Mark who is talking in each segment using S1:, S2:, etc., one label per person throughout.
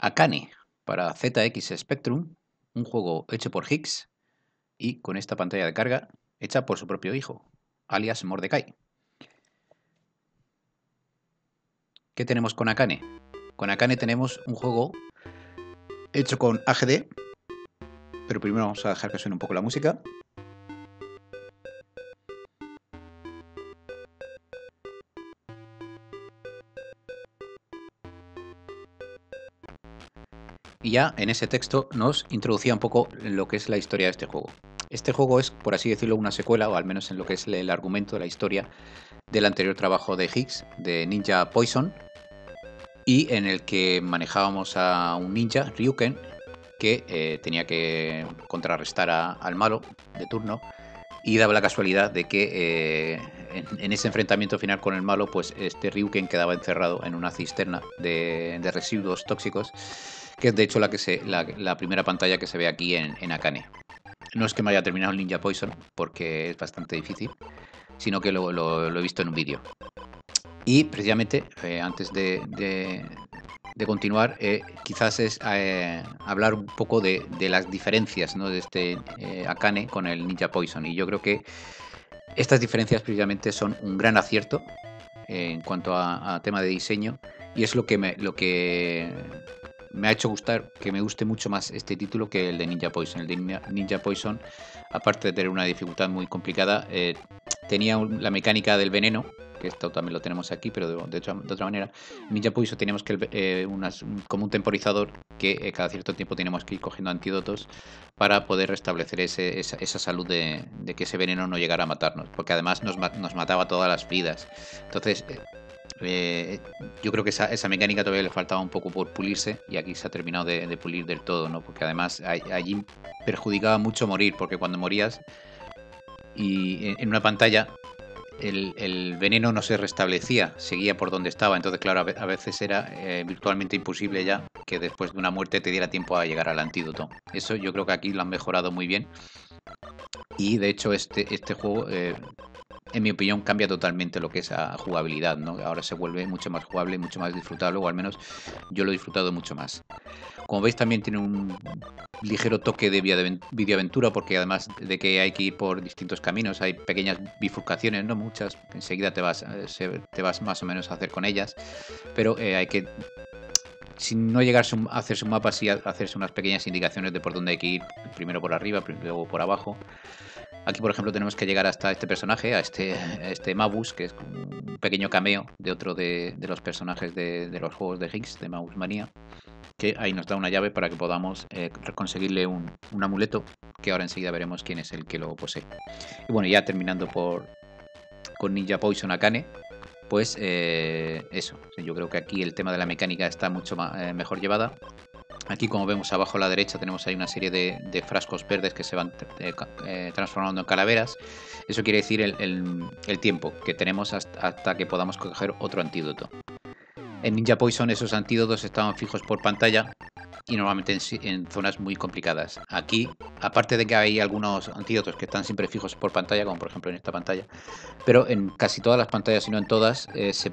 S1: Akane para ZX Spectrum, un juego hecho por Higgs y con esta pantalla de carga hecha por su propio hijo, alias Mordecai. ¿Qué tenemos con Akane? Con Akane tenemos un juego hecho con AGD, pero primero vamos a dejar que suene un poco la música. Y ya en ese texto nos introducía un poco lo que es la historia de este juego. Este juego es, por así decirlo, una secuela, o al menos en lo que es el argumento de la historia, del anterior trabajo de Higgs, de Ninja Poison, y en el que manejábamos a un ninja, Ryuken, que tenía que contrarrestar al malo de turno, y daba la casualidad de que en ese enfrentamiento final con el malo, pues este Ryuken quedaba encerrado en una cisterna de residuos tóxicos, que es de hecho la primera pantalla que se ve aquí en Akane. No es que me haya terminado el Ninja Poison, porque es bastante difícil, sino que lo he visto en un vídeo. Y precisamente, antes de continuar, quizás es hablar un poco de las diferencias, ¿no?, de este Akane con el Ninja Poison. Y yo creo que estas diferencias precisamente son un gran acierto en cuanto a tema de diseño, y es lo que me ha hecho gustar, que me guste mucho más este título que el de Ninja Poison. El de Ninja Poison, aparte de tener una dificultad muy complicada, tenía la mecánica del veneno, que esto también lo tenemos aquí, pero de otra manera. En Ninja Poison teníamos que como un temporizador que cada cierto tiempo teníamos que ir cogiendo antídotos para poder restablecer esa salud de que ese veneno no llegara a matarnos, porque además nos mataba todas las vidas. Entonces, yo creo que esa mecánica todavía le faltaba un poco por pulirse, y aquí se ha terminado de pulir del todo, ¿no? Porque además allí perjudicaba mucho morir, porque cuando morías y en una pantalla el veneno no se restablecía, seguía por donde estaba. Entonces, claro, a veces era virtualmente imposible ya que después de una muerte te diera tiempo a llegar al antídoto. Eso yo creo que aquí lo han mejorado muy bien, y de hecho este juego, en mi opinión, cambia totalmente lo que es a jugabilidad, ¿no? Ahora se vuelve mucho más jugable, mucho más disfrutable, o al menos yo lo he disfrutado mucho más. Como veis, también tiene un ligero toque de videoaventura, porque además de que hay que ir por distintos caminos, hay pequeñas bifurcaciones, no muchas, enseguida te vas más o menos a hacer con ellas, pero hay que, sin no llegarse a hacerse un mapa, sí hacerse unas pequeñas indicaciones de por dónde hay que ir, primero por arriba, luego por abajo. Aquí, por ejemplo, tenemos que llegar hasta este personaje, a este Mabus, que es un pequeño cameo de otro de los personajes de los juegos de Higgs, de Mabus Manía, que ahí nos da una llave para que podamos conseguirle un amuleto, que ahora enseguida veremos quién es el que lo posee. Y bueno, ya terminando con Ninja Poison Akane, pues eso, yo creo que aquí el tema de la mecánica está mucho mejor llevada. Aquí, como vemos abajo a la derecha, tenemos ahí una serie de frascos verdes que se van transformando en calaveras. Eso quiere decir el tiempo que tenemos hasta que podamos coger otro antídoto. En Ninja Poison esos antídotos estaban fijos por pantalla, y normalmente en zonas muy complicadas. Aquí, aparte de que hay algunos antídotos que están siempre fijos por pantalla, como por ejemplo en esta pantalla, pero en casi todas las pantallas, si no en todas,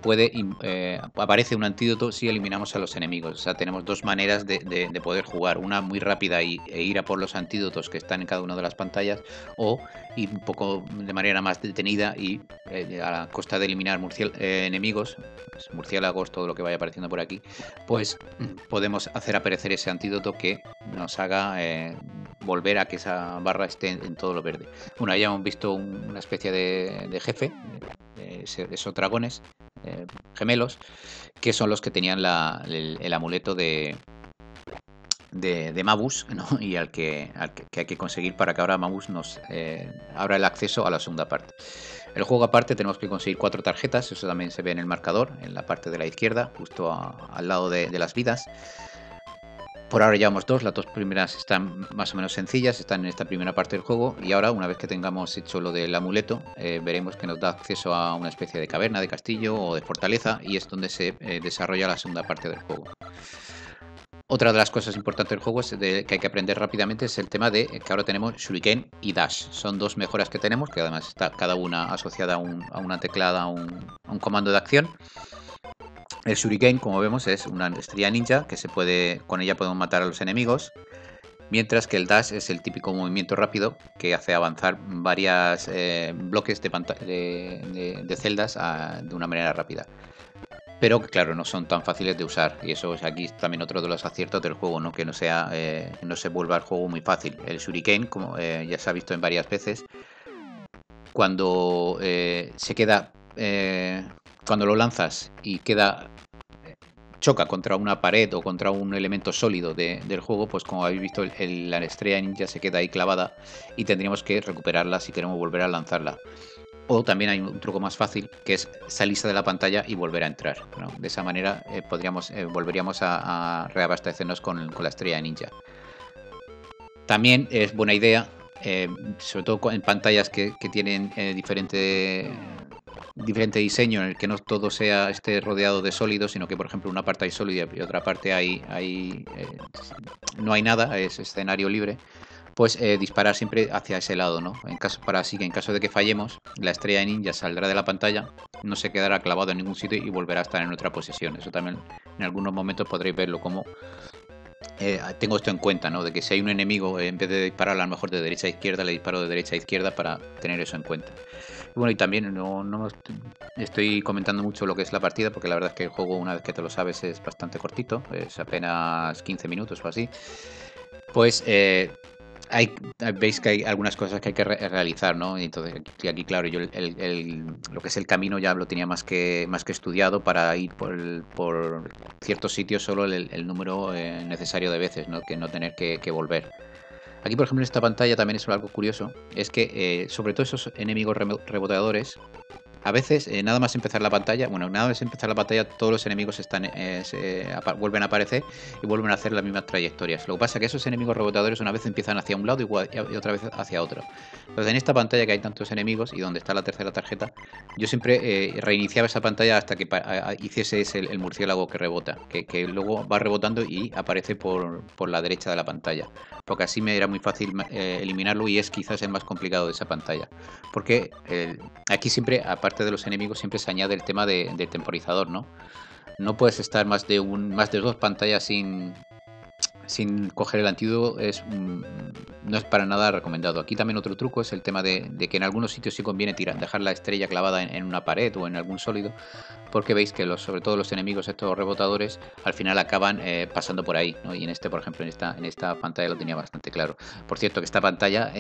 S1: aparece un antídoto si eliminamos a los enemigos. O sea, tenemos dos maneras de poder jugar: una muy rápida e ir a por los antídotos que están en cada una de las pantallas, o ir un poco de manera más detenida y a la costa de eliminar enemigos, pues, murciélagos, todo lo que vaya apareciendo por aquí, pues podemos hacer aparecer ese antídoto que nos haga volver a que esa barra esté en todo lo verde. Bueno, ya hemos visto una especie de jefe, esos dragones gemelos, que son los que tenían el amuleto de Mabus, ¿no? Y al que hay que conseguir para que ahora Mabus nos abra el acceso a la segunda parte. El juego, aparte, tenemos que conseguir 4 tarjetas, eso también se ve en el marcador, en la parte de la izquierda, justo al lado de las vidas. Por ahora llevamos 2, las 2 primeras están más o menos sencillas, están en esta primera parte del juego, y ahora, una vez que tengamos hecho lo del amuleto, veremos que nos da acceso a una especie de caverna, de castillo o de fortaleza, y es donde se desarrolla la segunda parte del juego. Otra de las cosas importantes del juego que hay que aprender rápidamente es el tema de que ahora tenemos Shuriken y Dash. Son 2 mejoras que tenemos, que además está cada una asociada a una teclada, a un comando de acción. El Shuriken, como vemos, es una estrella ninja que con ella podemos matar a los enemigos, mientras que el dash es el típico movimiento rápido que hace avanzar varios bloques de celdas de una manera rápida. Pero claro, no son tan fáciles de usar, y eso es aquí también otro de los aciertos del juego, ¿no? Que no se vuelva el juego muy fácil. El Shuriken, como ya se ha visto en varias veces, cuando cuando lo lanzas y choca contra una pared o contra un elemento sólido del juego, pues como habéis visto, la estrella ninja se queda ahí clavada y tendríamos que recuperarla si queremos volver a lanzarla. O también hay un truco más fácil, que es salirse de la pantalla y volver a entrar, ¿no? De esa manera volveríamos a reabastecernos con la estrella ninja. También es buena idea, sobre todo en pantallas que tienen diferente diseño, en el que no todo esté rodeado de sólidos, sino que por ejemplo una parte hay sólido y otra parte no hay nada, es escenario libre. Pues disparar siempre hacia ese lado, ¿no? Así que en caso de que fallemos, la estrella ninja saldrá de la pantalla, no se quedará clavado en ningún sitio y volverá a estar en otra posición. Eso también en algunos momentos podréis verlo como tengo esto en cuenta, ¿no? De que si hay un enemigo, en vez de disparar a lo mejor de derecha a izquierda, le disparo de derecha a izquierda para tener eso en cuenta. Y bueno, y también no estoy comentando mucho lo que es la partida, porque la verdad es que el juego, una vez que te lo sabes, es bastante cortito, es apenas 15 minutos o así. Pues veis que hay algunas cosas que hay que realizar, ¿no? Y entonces aquí claro, yo lo que es el camino ya lo tenía más que estudiado para ir por ciertos sitios solo el número necesario de veces, ¿no? Que no tener que volver. Aquí, por ejemplo, en esta pantalla también es algo curioso, es que sobre todo esos enemigos reboteadores, a veces, nada más empezar la pantalla, todos los enemigos vuelven a aparecer y vuelven a hacer las mismas trayectorias. Lo que pasa es que esos enemigos rebotadores una vez empiezan hacia un lado y otra vez hacia otro. Entonces, en esta pantalla que hay tantos enemigos y donde está la tercera tarjeta, yo siempre reiniciaba esa pantalla hasta que hiciese el murciélago que rebota, que luego va rebotando y aparece por la derecha de la pantalla. Porque así me era muy fácil eliminarlo y es quizás el más complicado de esa pantalla. Porque aquí siempre, aparte de los enemigos, siempre se añade el tema de temporizador, ¿no? No puedes estar más de 2 pantallas sin coger el antídoto, no es para nada recomendado. Aquí también otro truco es el tema de que en algunos sitios sí conviene dejar la estrella clavada en una pared o en algún sólido, porque veis que sobre todo los enemigos, estos rebotadores, al final acaban pasando por ahí, ¿no? Y por ejemplo, en esta pantalla lo tenía bastante claro. Por cierto, que esta pantalla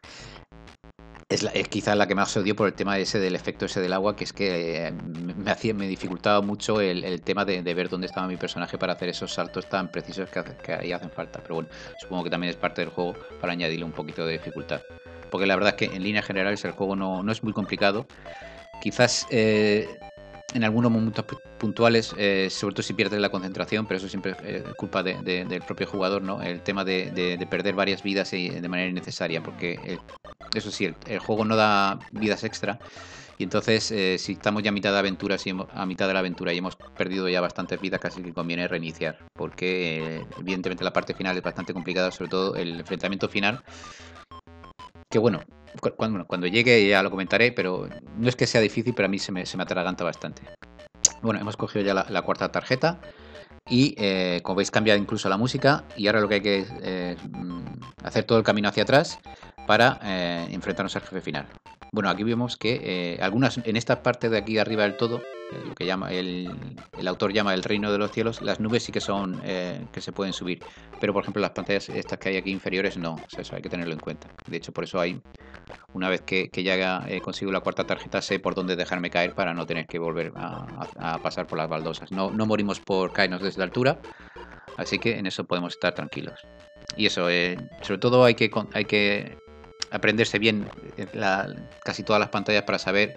S1: es quizá la que más odio por el tema del efecto ese del agua, que es que me dificultaba mucho el tema de ver dónde estaba mi personaje para hacer esos saltos tan precisos que ahí hacen falta. Pero bueno, supongo que también es parte del juego para añadirle un poquito de dificultad. Porque la verdad es que en líneas generales el juego no es muy complicado. Quizás en algunos momentos puntuales, sobre todo si pierdes la concentración, pero eso siempre es culpa del propio jugador, ¿no? El tema de perder varias vidas de manera innecesaria, porque eso sí, el juego no da vidas extra. Y entonces, si estamos ya a mitad de la aventura y hemos perdido ya bastantes vidas, casi que conviene reiniciar. Porque, evidentemente, la parte final es bastante complicada, sobre todo el enfrentamiento final. Que bueno, cuando llegue ya lo comentaré, pero no es que sea difícil, pero a mí se me atraganta bastante. Bueno, hemos cogido ya la cuarta tarjeta. Y como veis cambia incluso la música y ahora lo que hay que es hacer todo el camino hacia atrás para enfrentarnos al jefe final. Bueno, aquí vemos que en esta parte de aquí arriba del todo, lo que el autor llama el reino de los cielos, las nubes sí que son que se pueden subir, pero por ejemplo las pantallas estas que hay aquí inferiores no, o sea, eso hay que tenerlo en cuenta. De hecho, por eso una vez que ya consigo la cuarta tarjeta, sé por dónde dejarme caer para no tener que volver a pasar por las baldosas. No morimos por caernos desde la altura, así que en eso podemos estar tranquilos. Y eso, sobre todo hay que aprenderse bien casi todas las pantallas para saber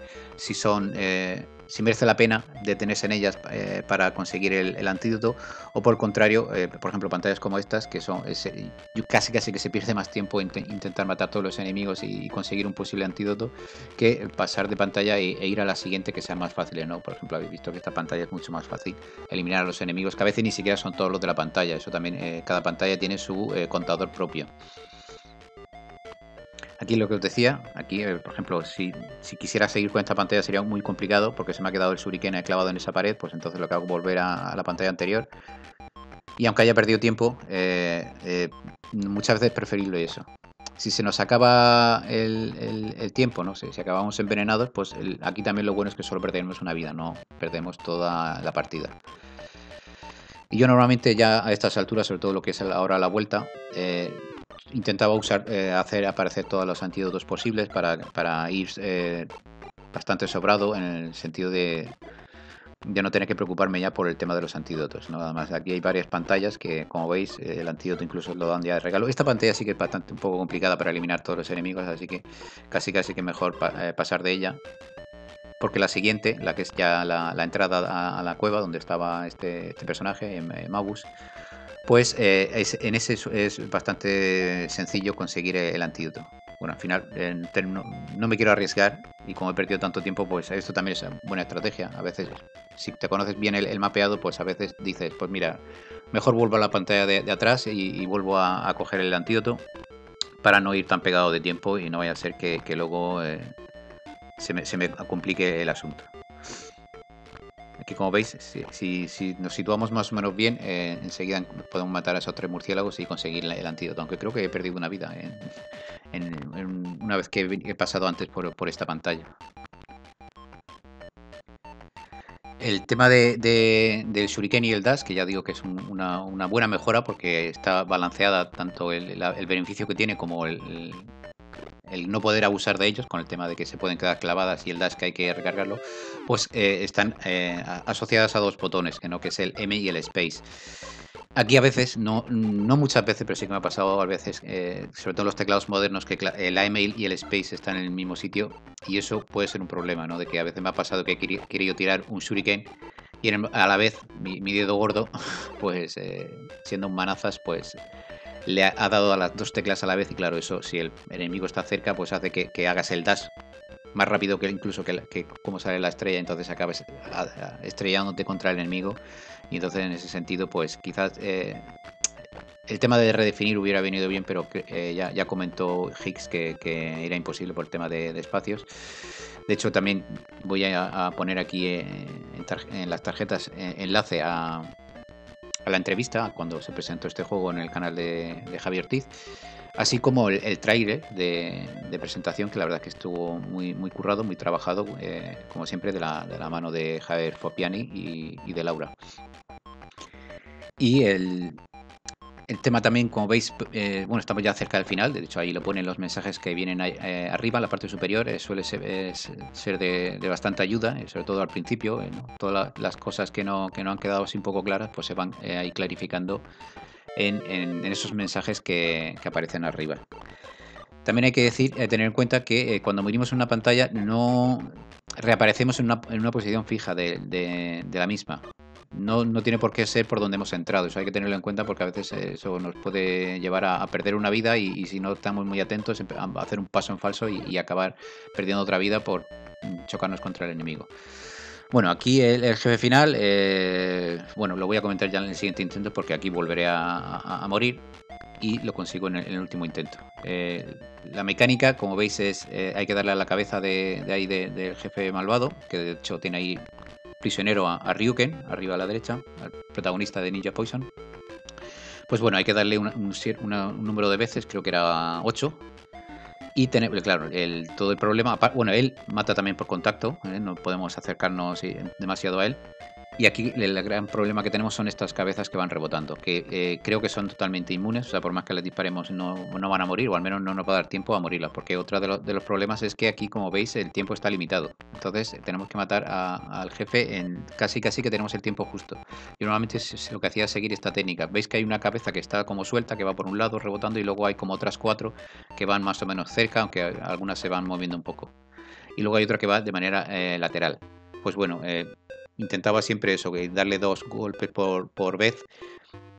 S1: si merece la pena detenerse en ellas para conseguir el antídoto, o por el contrario, por ejemplo, pantallas como estas, que casi que se pierde más tiempo en intentar matar a todos los enemigos y conseguir un posible antídoto, que pasar de pantalla e ir a la siguiente, que sea más fácil, ¿no? Por ejemplo, habéis visto que esta pantalla es mucho más fácil eliminar a los enemigos, que a veces ni siquiera son todos los de la pantalla. Eso también, cada pantalla tiene su contador propio. Aquí lo que os decía, aquí, por ejemplo, si quisiera seguir con esta pantalla sería muy complicado porque se me ha quedado el shuriken clavado en esa pared, pues entonces lo que hago es volver a la pantalla anterior. Y aunque haya perdido tiempo, muchas veces es preferible eso. Si se nos acaba el tiempo, no sé, si acabamos envenenados, pues aquí también lo bueno es que solo perdemos una vida, no perdemos toda la partida. Y yo normalmente ya a estas alturas, sobre todo lo que es ahora la vuelta, intentaba hacer aparecer todos los antídotos posibles para ir bastante sobrado en el sentido de no tener que preocuparme ya por el tema de los antídotos, ¿no? Además, aquí hay varias pantallas que, como veis, el antídoto incluso lo dan ya de regalo. Esta pantalla sí que es bastante un poco complicada para eliminar todos los enemigos, así que casi que mejor pasar de ella. Porque la siguiente, la que es ya la entrada a la cueva donde estaba este personaje, Magus, pues en ese es bastante sencillo conseguir el antídoto. Bueno, al final no me quiero arriesgar y como he perdido tanto tiempo, pues esto también es buena estrategia. A veces, si te conoces bien el mapeado, pues a veces dices, pues mira, mejor vuelvo a la pantalla de atrás y vuelvo a coger el antídoto para no ir tan pegado de tiempo y no vaya a ser que luego se me complique el asunto. Aquí, como veis, si nos situamos más o menos bien, enseguida podemos matar a esos 3 murciélagos y conseguir el antídoto. Aunque creo que he perdido una vida una vez que he pasado antes por esta pantalla. El tema del shuriken y el dash, que ya digo que es una buena mejora porque está balanceada tanto el beneficio que tiene como el no poder abusar de ellos con el tema de que se pueden quedar clavadas y el dash que hay que recargarlo, pues están asociadas a 2 botones, que es el M y el space. Aquí a veces, no muchas veces, pero sí que me ha pasado a veces, sobre todo en los teclados modernos, que la M y el space están en el mismo sitio y eso puede ser un problema, ¿no? De que a veces me ha pasado que he querido tirar un shuriken y a la vez mi dedo gordo, pues siendo un manazas, pues le ha dado a las 2 teclas a la vez y claro, eso si el enemigo está cerca, pues hace que hagas el dash más rápido que incluso que como sale la estrella, entonces acabes estrellándote contra el enemigo y entonces en ese sentido pues quizás el tema de redefinir hubiera venido bien, pero ya comentó Higgs que era imposible por el tema de espacios. De hecho, también voy a poner aquí en las tarjetas enlace a la entrevista cuando se presentó este juego en el canal de Javier Ortiz, así como el tráiler de presentación, que la verdad que estuvo muy, muy currado, muy trabajado, como siempre de la mano de Javier Fopiani y de Laura. Y el tema también, como veis, bueno, estamos ya cerca del final, de hecho ahí lo ponen los mensajes que vienen arriba, en la parte superior, suele ser de bastante ayuda, sobre todo al principio, ¿no? Todas las cosas que no han quedado así un poco claras, pues se van ahí clarificando en esos mensajes que aparecen arriba. También hay que decir, tener en cuenta que cuando morimos en una pantalla no reaparecemos en una posición fija de la misma. No tiene por qué ser por donde hemos entrado, eso hay que tenerlo en cuenta porque a veces eso nos puede llevar a perder una vida y si no estamos muy atentos a hacer un paso en falso y acabar perdiendo otra vida por chocarnos contra el enemigo. Bueno, aquí el jefe final, bueno, lo voy a comentar ya en el siguiente intento porque aquí volveré a morir y lo consigo en el último intento. La mecánica, como veis, hay que darle a la cabeza del jefe malvado, que de hecho tiene ahí prisionero a Ryuken, arriba a la derecha, al protagonista de Ninja Poison. Pues bueno, hay que darle un número de veces, creo que era 8. Y claro, todo el problema, bueno, él mata también por contacto, no podemos acercarnos demasiado a él. Y aquí el gran problema que tenemos son estas cabezas que van rebotando, que creo que son totalmente inmunes, o sea, por más que les disparemos no van a morir, o al menos no nos va a dar tiempo a morirlas, porque otro de los problemas es que aquí, como veis, el tiempo está limitado. Entonces tenemos que matar al jefe en casi que tenemos el tiempo justo. Yo normalmente lo que hacía es seguir esta técnica. Veis que hay una cabeza que está como suelta, que va por un lado rebotando, y luego hay como otras 4 que van más o menos cerca, aunque algunas se van moviendo un poco. Y luego hay otra que va de manera lateral. Pues bueno, intentaba siempre eso, darle 2 golpes por vez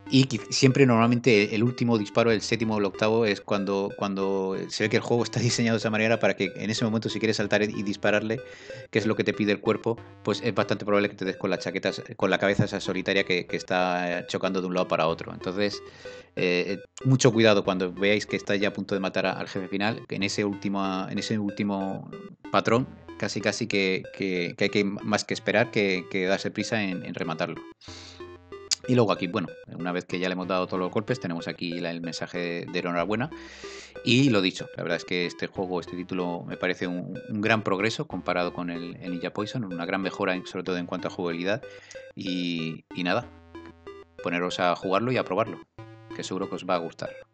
S1: Y siempre normalmente el último disparo, el séptimo o el octavo, es cuando se ve que el juego está diseñado de esa manera para que en ese momento, si quieres saltar y dispararle, que es lo que te pide el cuerpo, pues es bastante probable que te des con la chaqueta, con la cabeza esa solitaria que está chocando de un lado para otro. Entonces, mucho cuidado cuando veáis que estáis ya a punto de matar al jefe final, que en ese último patrón, casi que hay que más que esperar que darse prisa en rematarlo. Y luego aquí, bueno, una vez que ya le hemos dado todos los golpes, tenemos aquí el mensaje de enhorabuena. Y lo dicho, la verdad es que este juego, este título, me parece un gran progreso comparado con el Ninja Poison, una gran mejora, sobre todo en cuanto a jugabilidad. Y nada, poneros a jugarlo y a probarlo, que seguro que os va a gustar.